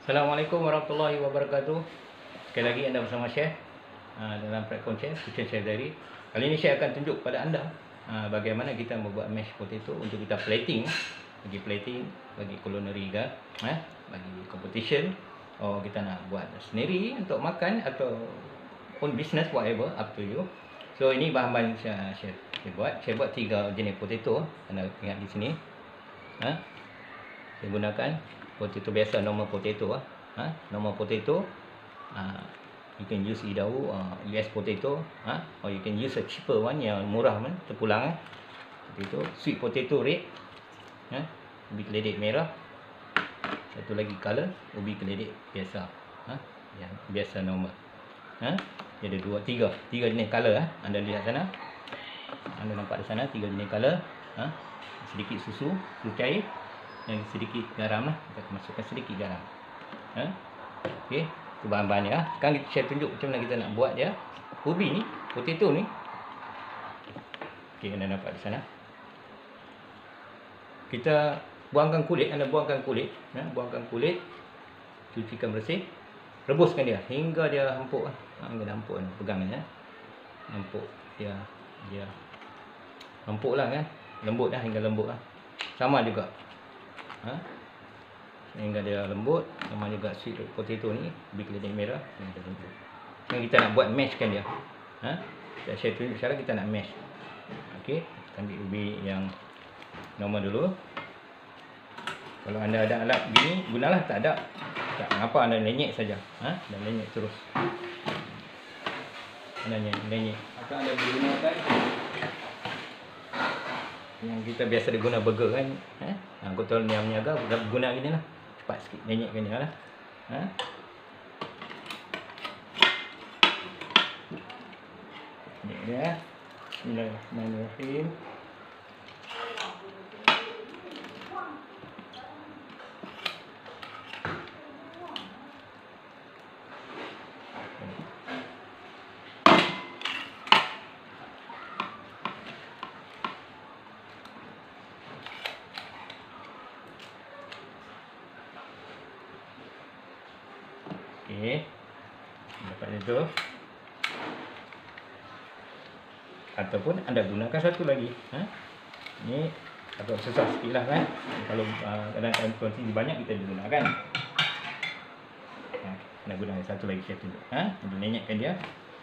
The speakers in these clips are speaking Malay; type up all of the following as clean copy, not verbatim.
Assalamualaikum warahmatullahi wabarakatuh. Sekali lagi anda bersama Chef dalam platform Chef, Kitchen Chef Diary. Kali ini saya akan tunjuk pada anda bagaimana kita membuat mashed potato untuk kita plating, bagi culinary ke, bagi competition, atau kita nak buat sendiri untuk makan atau own business, whatever, up to you. So ini bahan-bahan saya buat. Saya buat 3 jenis potato. Anda lihat di sini. Saya gunakan potato biasa, normal potato. Normal potato. You can use either US potato, or you can use a cheaper one yang murah man, terpulang. Itu sweet potato red, ubi keledek merah. Satu lagi color ubi keledek biasa, yang biasa normal. Dia ada 3 jenis color. Anda lihat sana, anda nampak di sana 3 jenis color. Sedikit susu cair dan sedikit garam lah. Kita masukkan sedikit garam. Okey, itu bahan-bahan dia. Sekarang saya tunjuk macam mana kita nak buat dia. Ubi ni, potato ni. Okey, anda nampak di sana. Kita buangkan kulit, buangkan kulit, cucikan bersih, rebuskan dia hingga dia empuk. Hingga dia empuk, pegang dia. Empuk dia empuk lah kan. Lembut dah, hingga lembut lah. Sama juga. Hingga dia lembut. Sama juga sweet potato ni, ubi keledek merah, hingga lembut. Sekarang kita nak buat mashkan dia. Saya tunjuk cara kita nak mash. Okey, ambil ubi yang normal dulu. Kalau anda ada alat begini, gunalah. Tak ada, tak mengapa, anda lenyek saja. Dan lenyek terus. Anda lenyek. Atau anda gunakan yang kita biasa diguna burger kan. Botol yang niaga guna gini lah. Cepat sikit, lenyekkan dia lah. Lenyek dia. Bismillahirrahmanirrahim. Okey, dapat itu. Ataupun anda gunakan satu lagi. Ini agak susah sikit lah kan. Kalau kadang-kadang kuantiti banyak kita gunakan. Anda gunakan satu lagi saya tunjuk. Untuk lenyekkan dia.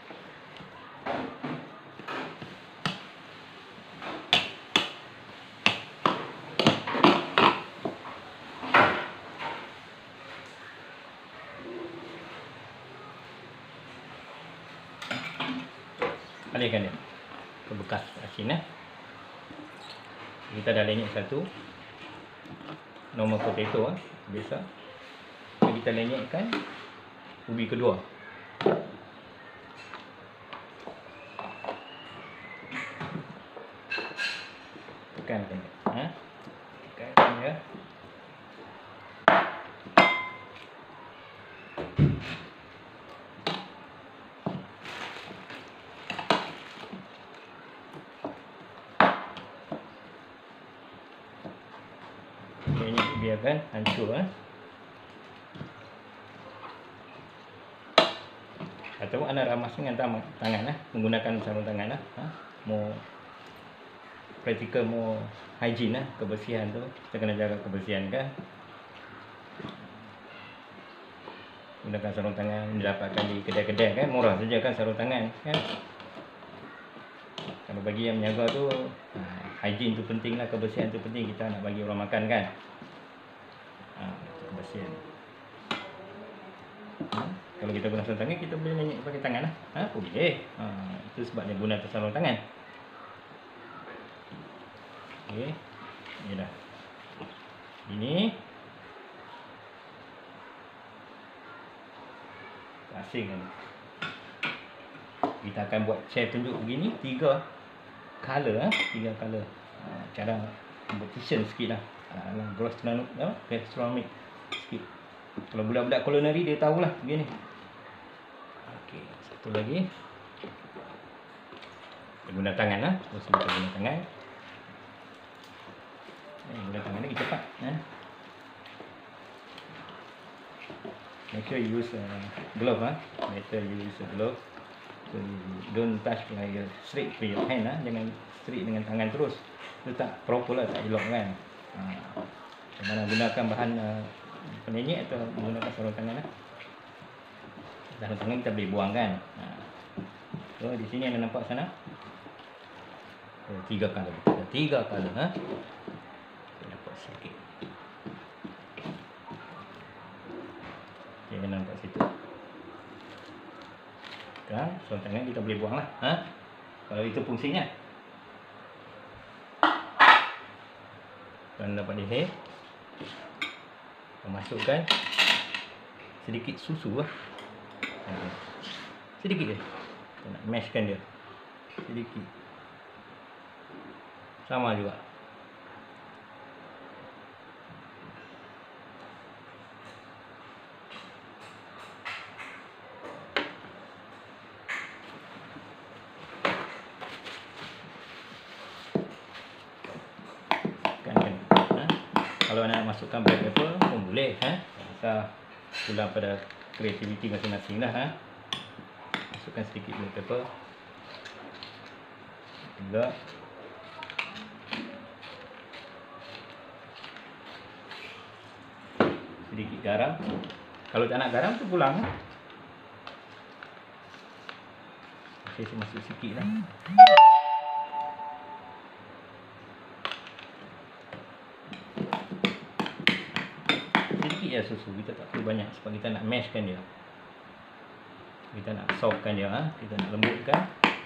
Alihkan dia ke bekas asin. Kita dah lenyek satu normal potato biasa. Kita lenyekkan ubi kedua. Tekankan dia. Tekankan dia. Ini biarkan hancur. Atau anda ramas dengan tangan menggunakan sarung tangan mau praktikal, mau hygiene kebersihan tu, kita kena jaga kebersihan kan. Gunakan sarung tangan, didapatkan di kedai-kedai kan, murah saja kan sarung tangan kan. Kalau bagi yang menjaga tu, hygiene tu penting lah, kebersihan tu penting. Kita nak bagi orang makan kan. Kebersihan. Kalau kita guna sarung tangan, kita boleh lenyek pakai tangan lah. Boleh. Itu sebabnya guna sarung tangan. Okey. Ini dah. Ini asing kan. Kita akan buat, saya tunjuk begini 3 color. 3 color. Cara competition sikit lah. Gastronomic sikit. Kalau budak-budak culinary dia tahulah begini. Okey, satu lagi. Kita guna tangan lah. Terus kita guna tangan. Guna tangan lagi cepat. Make sure you use glove. Better you use a glove. So you don't touch like straight with your hand. Jangan straight dengan tangan terus. Itu tak proper lah, tak elok kan. Mana gunakan bahan penyengit atau menggunakan sarung tangan. Sarung tangan kita boleh buang kan. So di sini anda nampak sana. 3 color. 3 color. Saya nampak sikit. Okay, nampak situ. Sekarang sarung tangan kita boleh buang lah. Kalau itu fungsinya. Dan dapat leher. Masukkan sedikit susu lah. Sedikit je. Kita nak mashkan dia. Sedikit. Sama juga. Kalau nak masukkan black pepper pun boleh. Kita pulang pada kreativiti masing-masing lah. Masukkan sedikit black pepper. Juga sedikit garam. Kalau tak nak garam tu pulang. Saya masuk sikit lah. Ya, susu kita tak perlu banyak sebab kita nak mashkan dia, kita nak softkan dia, kita nak lembutkan.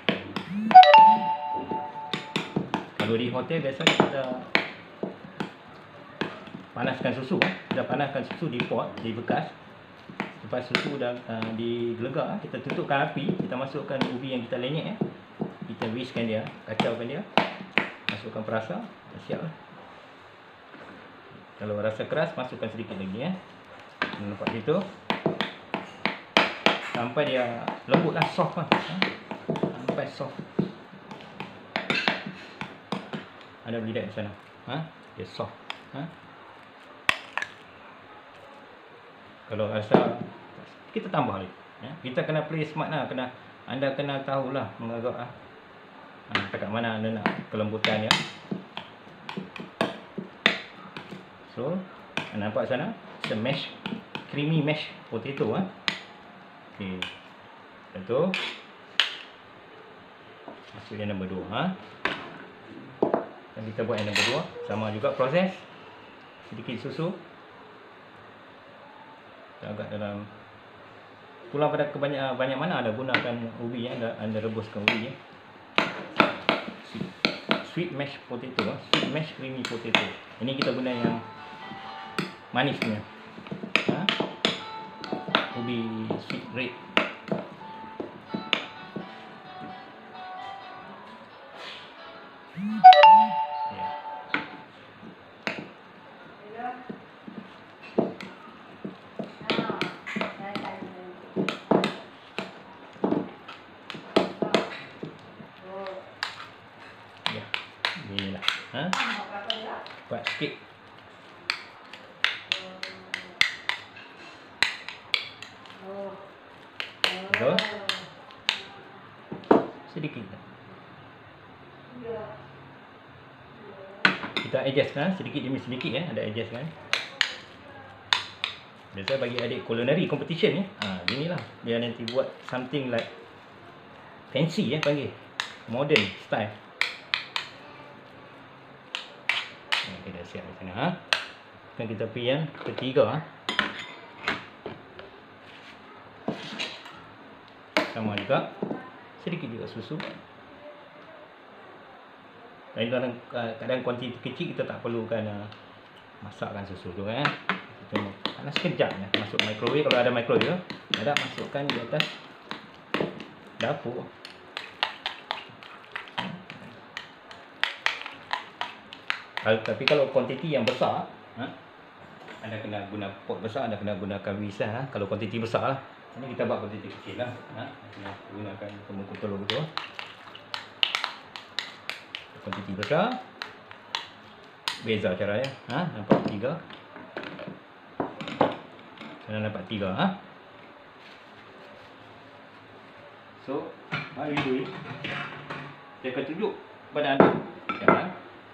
Kalau di hotel biasa kita panaskan susu, kita panaskan susu di pot, di bekas. Lepas susu dah digelegak, kita tutupkan api, kita masukkan ubi yang kita lenyek, kita whiskkan dia, kacaukan dia, masukkan perasa, dah siap lah. Kalau rasa keras, masukkan sedikit lagi. Nampak situ. Sampai dia lembut lah, soft lah. Sampai soft. Anda boleh lihat di sana. Dia soft. Kalau rasa, kita tambah lagi. Kita kena play smart lah. Anda kena tahulah mengagak lah. Dekat mana anda nak kelembutan dia. So, nampak sana, it's a mash, creamy mash potato. Okay, satu. Masuk yang nombor 2. Dan kita buat yang nombor 2, sama juga proses. Sedikit susu. Kita agak dalam. Pulang pada banyak mana anda gunakan ubi, anda rebuskan ubi. Sweet mash potato, sweet mash creamy potato. Ini kita guna yang manisnya. Ubi sweet red. Inilah. Buat sikit. Betul? Sedikit. Kita adjust sedikit demi sedikit ada adjust kan. Biasa bagi adik culinary competition inilah dia nanti buat something like fancy panggil modern style. Kita siap di sana. Kan kita pergi yang ketiga. Sama juga sedikit juga susu. Dan kadang kuantiti kecil kita tak perlukan masakkan susu tu kan. Kita panas sekejap masuk microwave kalau ada microwave. Ada masukkan di atas dapur. Tapi kalau kuantiti yang besar, anda kena guna pot besar, anda kena gunakan whisk lah. Kalau kuantiti besar lah. Ini kita buat kuantiti kecil lah. Kita gunakan pemukul telur betul. Kuantiti besar. Beza caranya. Nampak 3. Anda dapat 3 ha. So, what we do is saya akan tunjuk pada anda. Jangan.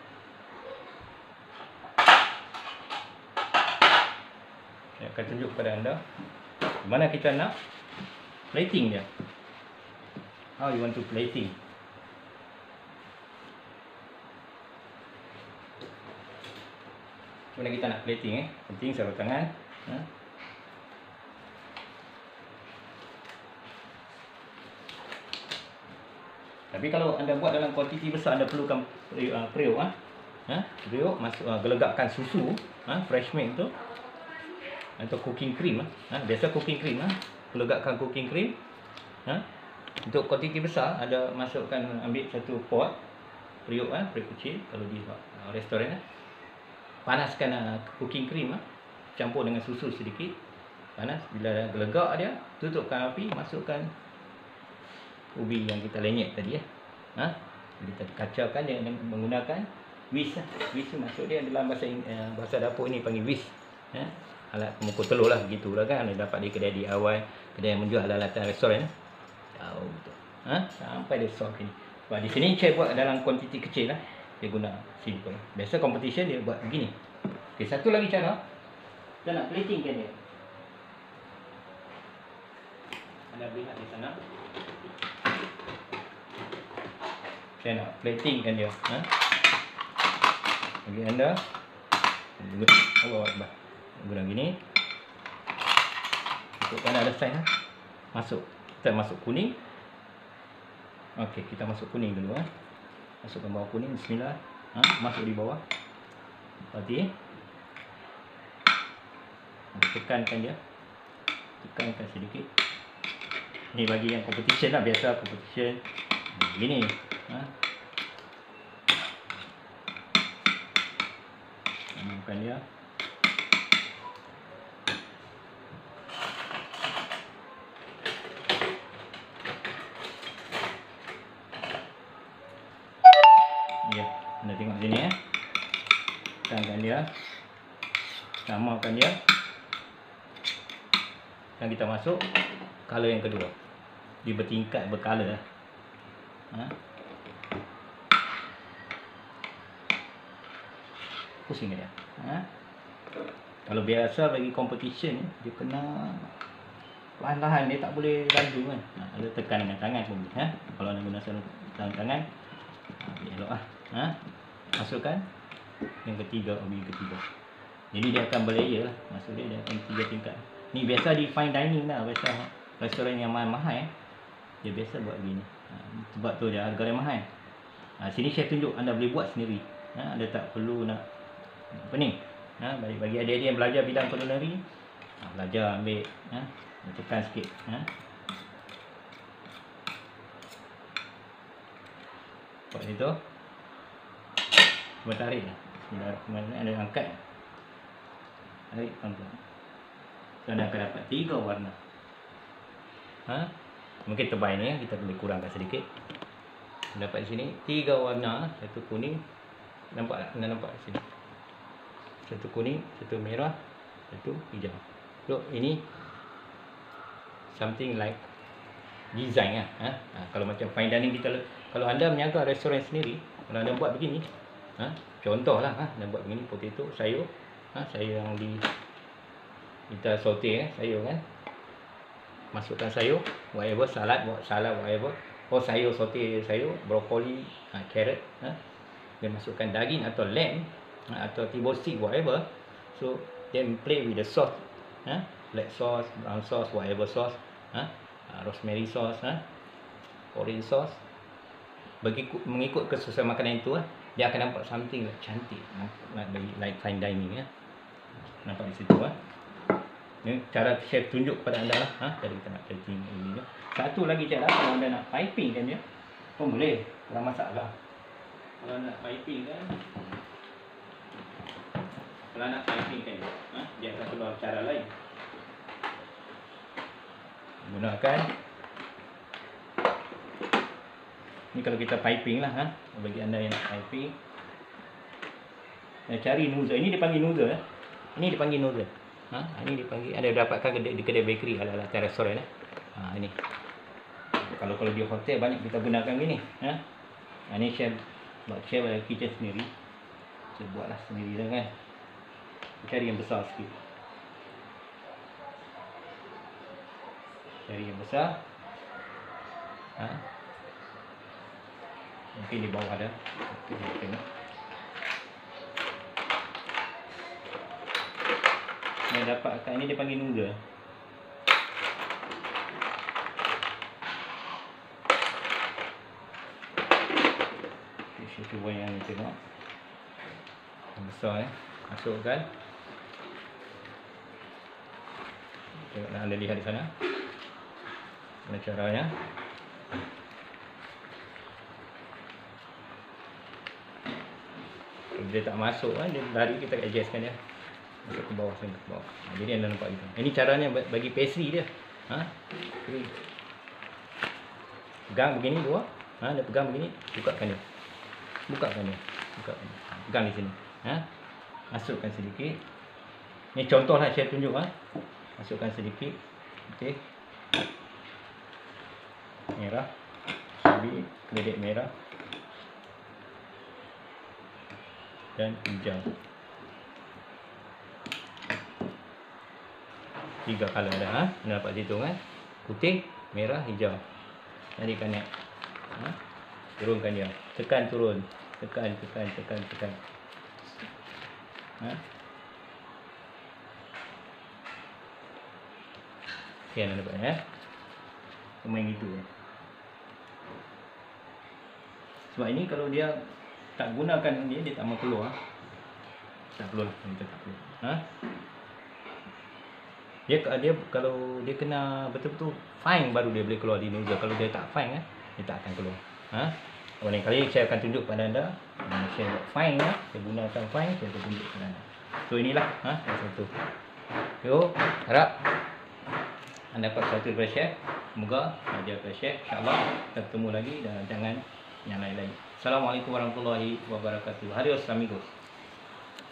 Saya akan tunjuk pada anda mana kita nak plating dia. How you want to plating. Mana kita nak plating penting sarung tangan. Tapi kalau anda buat dalam kuantiti besar, anda perlukan periuk periuk masuk gelegakkan susu fresh milk tu atau cooking cream biasa cooking cream gelegakkan cooking cream untuk kuantiti besar, anda masukkan, ambil satu pot periuk periuk kecil kalau di restoran panaskan cooking cream campur dengan susu sedikit, panas, bila gelegak dia tutupkan api, masukkan ubi yang kita lenyek tadi kita kacaukan dia menggunakan whisk whisk maksud dia dalam bahasa dapur ini panggil whisk alat pemukul telur lah, begitulah kan. Anda dapat di kedai DIY, kedai yang menjual alatan restoran tahu betul sampai dia soft ini. Sebab di sini saya buat dalam kuantiti kecil lah, dia guna simple. Biasa competition dia buat begini. Okey, satu lagi cara kita nak platingkan dia. Anda lihat di sana, saya nak platingkan dia bagi anda guna gini untuk anda ada sign masuk, kita masuk kuning. Okey, kita masuk kuning dulu masukkan bawah kuning, bismillah masuk di bawah, berarti tekankan dia, tekankan sedikit. Ni bagi yang competition lah, biasa competition gini bukan dia. Ya, anda tengok sini tekankan dia, samakan dia, dan kita masuk color yang kedua. Dia bertingkat, bercolor pusing dia kalau biasa bagi competition dia kena perlahan-lahan, dia tak boleh laju kan. Ada tekan dengan tangan pun kalau anda guna sarung tangan elok masukkan yang ketiga, ubi ketiga. Jadi dia akan berlayer lah, maksud dia akan 3 tingkat. Ni biasa di fine dining lah, biasa restoran yang mahal dia biasa buat begini. Sebab tu dia harga dia mahal. Sini saya tunjuk anda boleh buat sendiri. Anda tak perlu nak apa ni. Bagi adik-adik yang belajar bidang culinary, belajar ambil tekan sikit buat itu. Cuba tarik Bismillahirrahmanirrahim. Anda angkat, tarik pelan-pelan. So, anda akan dapat 3 warna. Mungkin tebal ni kita boleh kurangkan sedikit. Dapat di sini 3 warna, satu kuning, nampak tak? Anda nampak di sini. Satu kuning, satu merah, satu hijau. So ini something like design kalau macam fine dining kita, kalau anda menjaga restoran sendiri, kalau anda buat begini contohlah anda buat begini, potato, sayur sayur yang kita saute sayur kan, masukkan sayur whatever, salad whatever, sayur saute sayur, brokoli, carrot dan masukkan daging atau lamb atau timbul stick whatever. So then play with the sauce, black sauce, brown sauce, whatever sauce, rosemary sauce, orange sauce, mengikut kesusahan makanan itu dia akan nampak something like cantik, like fine dining nampak di situ Ini cara saya tunjuk kepada anda lah cara kita nak plating ini. Satu lagi cara, kalau anda nak piping kan dia pun boleh, kurang masalah. Kalau nak piping kan, kalau nak piping kan dia akan keluar cara lain. Gunakan ni kalau kita piping lah bagi anda yang nak piping, cari nozzle. Ini dipanggil nozzle ini dipanggil nozzle. Ini dipanggil, ada dapatkan di kedai bakery ala-ala restoran ini. Kalau di hotel banyak kita gunakan gini. Ini chef buat kitchen sendiri. Saya buatlah sendiri dah kan. Cari yang besar sikit. Cari yang besar. Mungkin di bawah ada. Kita tengok. Yang dapatkan ini dipanggil noodle. Saya cuba yang ni tengok. Yang besar masukkan. Tengok anda lihat di sana. Mana caranya. Kalau dia tak masuk dia lari, kita adjustkan dia. Masuk ke bawah sini, ke bawah. Jadi anda nampak itu. Ini caranya bagi pastry dia. Pegang begini dua. Dia pegang begini, bukakan dia. Bukakan dia. Pegang di sini. Masukkan sedikit. Ini contohlah saya tunjuk. Masukkan sedikit. Okey. Merah. Cabai, keledek merah. Dan hijau. 3 color dah. Anda dapat situ kan? Putih, merah, hijau. Tarikan naik. Turunkan dia. Tekan turun. Tekan. Okay, anda dapat main gitu. Sebab ini kalau dia tak gunakan dia tak mau keluar. Tak perlu lah. Dia kalau dia kena betul-betul fine baru dia boleh keluar di nozzle. Kalau dia tak fine dia tak akan keluar. Lain kali saya akan tunjuk pada anda. Saya buat fine saya gunakan fine, saya akan tunjuk pada anda. So inilah satu. So harap anda dapat satu daripada chef. Semoga ajar kepada chef. InsyaAllah kita bertemu lagi dan jangan yang lain-lain. Assalamualaikum warahmatullahi wabarakatuh. Adios amigos.